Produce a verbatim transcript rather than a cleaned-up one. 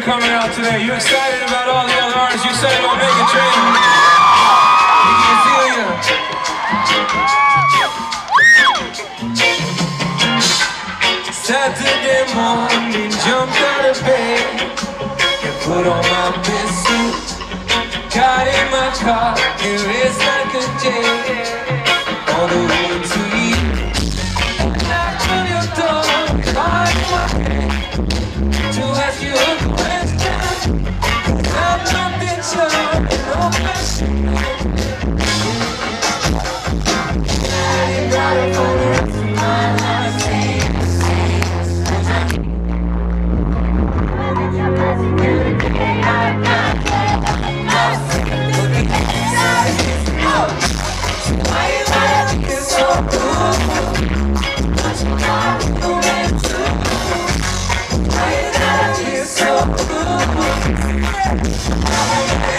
coming out today. You excited about all the other artists? You excited about Meghan Trainor? Iggy Azalea. Saturday morning, jumped out of bed and put on my best suit. Got in my car, it raced like a jet all the way to you. Knocked on your door, behind my head to ask you a question. I'm nothing sure, no question. I ain't got it for the rest of my life. Why you gotta be so cool? What you gotta do it too? Why you gotta be so cool?